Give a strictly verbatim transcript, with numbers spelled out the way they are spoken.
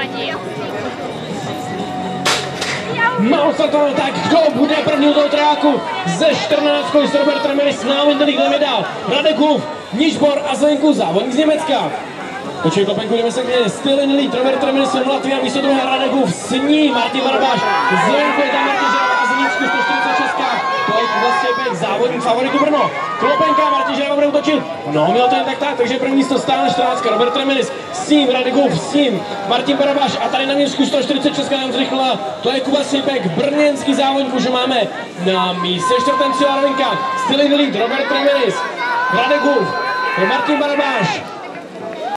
Málo se to, tak kdo bude první u toho tráku? Ze čtrnáctkou s Robertem Melis námi jdeme dál. Radek Hulf, Nižbor a Zvenku závodník z Německa. Točí klopenku, jdeme se k něj. Stylin lead, Robert Remelis z Latvia, místo druhé Radek Hulf, s ní Martin Barabáš. Zvenku je tam Martin Žerava a Zimnicku sto čtyřicet šest. To je vlastně pěk závodník favoritu Brno. Klopenka, Martin Žerava bude utočit. No, měl to jen tak tak, takže první místo stále čtrnáct. Robert Remelis, s ním Radek Hulf, s ním Martin Barabáš a tady na Měřsku sto čtyřicet šest nám zrychlila. To je Kuba Slípek, brněnský závodník, už máme na místě čtvrtém Cíla Rovinka. Stylin lead, Robert Remelis, Radek Hulf, Martin Barabáš.